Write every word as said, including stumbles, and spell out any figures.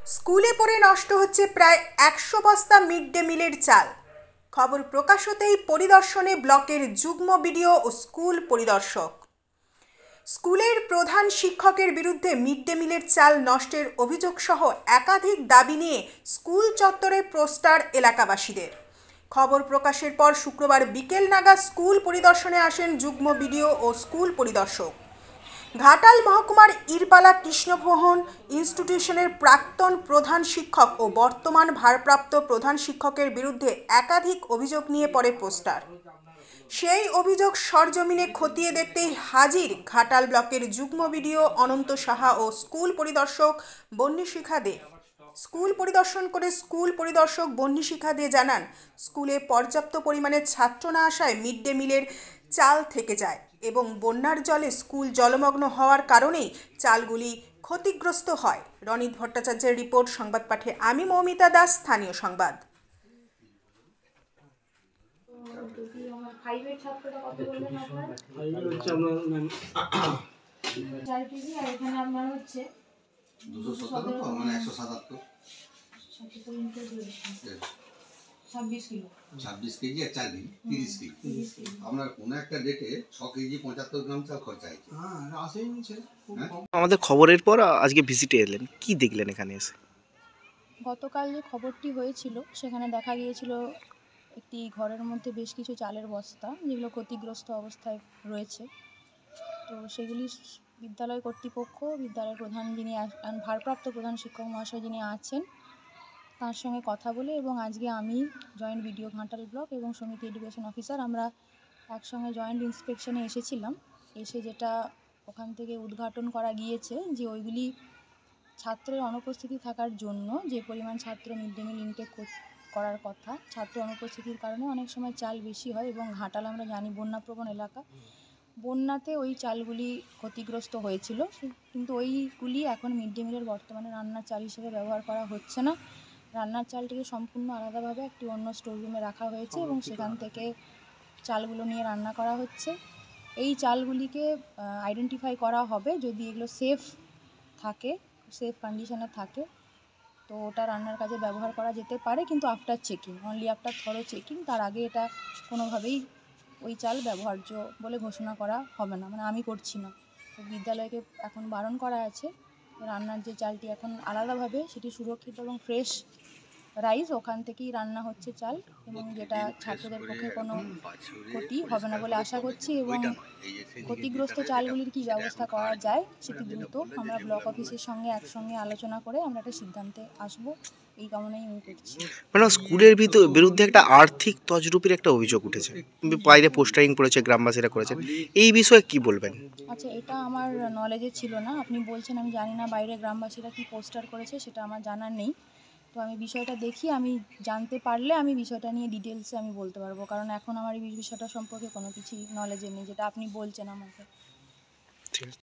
স্কুলে পড়ে নষ্ট হচ্ছে প্রায় একশো বস্তা মিড ডে মিলের চাল। খবর প্রকাশ হতেই পরিদর্শনে ব্লকের যুগ্ম বিডিও ও স্কুল পরিদর্শক। স্কুলের প্রধান শিক্ষকের বিরুদ্ধে মিড ডে মিলের চাল নষ্টের অভিযোগ সহ একাধিক দাবি নিয়ে স্কুল চত্বরে পোস্টার এলাকাবাসীদের। খবর প্রকাশের পর শুক্রবার বিকেল নাগাদ স্কুল পরিদর্শনে আসেন যুগ্ম বিডিও ও স্কুল পরিদর্শক। ঘাটাল মহকুমার ইরপালা কৃষ্ণমোহন ইনস্টিটিউশনের প্রাক্তন প্রধান শিক্ষক ও বর্তমান ভারপ্রাপ্ত প্রধান শিক্ষকের বিরুদ্ধে একাধিক অভিযোগ নিয়ে পড়ে পোস্টার। সেই অভিযোগ সরজমিনে খতিয়ে দেখতেই হাজির ঘাটাল ব্লকের যুগ্ম বিডিও অনন্ত সাহা ও স্কুল পরিদর্শক বন্নিশিখা দে। স্কুল পরিদর্শন করে স্কুল পরিদর্শক বন্নিশিখা দে জানান, স্কুলে পর্যাপ্ত পরিমাণে ছাত্র না আসায় মিড ডে মিলের চাল থেকে যায় এবং বন্যার জলে স্কুল জলমগ্ন হওয়ার কারণেই চালগুলি ক্ষতিগ্রস্ত হয়। রনিত ভট্টাচার্যের রিপোর্ট, সংবাদ পাঠে আমি মৌমিতা দাস, স্থানীয় সংবাদ। ফাইভের ছাত্রটা কত বললেন আপনার? ফাইভের হচ্ছে আপনার ম্যাম চার কেজি আর এখানে আপনার হচ্ছে দুশো সতেরো তো মানে একশো সাতাত্তর সতেরো ইন্টু দুই ছাব্বিশ কিলো ছাব্বিশ কেজি আর চার কেজি তিরিশ কেজি আপনার কোনো একটা ডেটে ছ কেজি পঁচাত্তর গ্রাম চাল খরচা হয়েছে। হ্যাঁ আসেই নিচ্ছে। আমাদের খবরের পর আজকে ভিজিটে এলেন, কি দেখলেন এখানে এসে? গতকাল যে খবরটি হয়েছিল সেখানে দেখা গিয়েছিল একটি ঘরের মধ্যে বেশ কিছু চালের বস্তা যেগুলো ক্ষতিগ্রস্ত অবস্থায় রয়েছে। তো সেগুলি বিদ্যালয় কর্তৃপক্ষ, বিদ্যালয়ের প্রধান যিনি ভারপ্রাপ্ত প্রধান শিক্ষক মহাশয় যিনি আছেন তার সঙ্গে কথা বলে এবং আজকে আমি জয়েন্ট বিডিও ঘাটাল ব্লক এবং সমিতি এডুকেশন অফিসার আমরা একসঙ্গে জয়েন্ট ইন্সপেকশনে এসেছিলাম। এসে যেটা ওখান থেকে উদ্ঘাটন করা গিয়েছে যে ওইগুলি ছাত্রের অনুপস্থিতি থাকার জন্য যে পরিমাণ ছাত্র মিড ডে মিল ইনটেক করার কথা, ছাত্র অনুপস্থিতির কারণে অনেক সময় চাল বেশি হয় এবং ঘাটাল আমরা জানি বন্যাপ্রবণ এলাকা, বন্যাতে ওই চালগুলি ক্ষতিগ্রস্ত হয়েছিল, কিন্তু ওইগুলি এখন মিড ডে মিলের বর্তমানে রান্নার চাল হিসেবে ব্যবহার করা হচ্ছে না। রান্নার চালটিকে সম্পূর্ণ আলাদাভাবে একটি অন্য স্টোররুমে রাখা হয়েছে এবং সেখান থেকে চালগুলো নিয়ে রান্না করা হচ্ছে। এই চালগুলিকে আইডেন্টিফাই করা হবে, যদি এগুলো সেফ থাকে, সেফ কন্ডিশনে থাকে তো ওটা রান্নার কাজে ব্যবহার করা যেতে পারে, কিন্তু after checking, only after thorough checking. তার আগে এটা কোনোভাবেই ওই চাল ব্যবহার্য বলে ঘোষণা করা হবে না, মানে আমি করছি না। তো বিদ্যালয়কে এখন বারণ করা আছে রান্নার যে চালটি এখন আলাদাভাবে সেটি সুরক্ষিত এবং ফ্রেশ রাইস ওখান থেকেই রান্না হচ্ছে চাল, এবং যেটা ছাত্রদের পক্ষে কোনো ক্ষতি হবে না বলে আশা করছি। এবং ক্ষতিগ্রস্ত চালগুলির কী ব্যবস্থা করা যায় সেটি দ্রুত আমরা ব্লক অফিসের সঙ্গে একসঙ্গে আলোচনা করে আমরা একটা সিদ্ধান্তে আসব, এই কামনাই আমি করছি। মানে স্কুলের বিরুদ্ধে একটা আর্থিক তছরুপির একটা অভিযোগ উঠেছে, বাইরে পোস্টারিং করেছে, গ্রামবাসীরা করেছেন, এই বিষয়ে কি বলবেন? আচ্ছা, এটা আমার নলেজে ছিল না, আপনি বলছেন, আমি জানি না বাইরে গ্রামবাসীরা কি পোস্টার করেছে, সেটা আমার জানার নেই। তো আমি বিষয়টা দেখি, আমি জানতে পারলে আমি বিষয়টা নিয়ে ডিটেলসে আমি বলতে পারবো, কারণ এখন আমার এই বিষয়টা সম্পর্কে কোনো কিছু নলেজে নেই যেটা আপনি বলছেন আমাকে।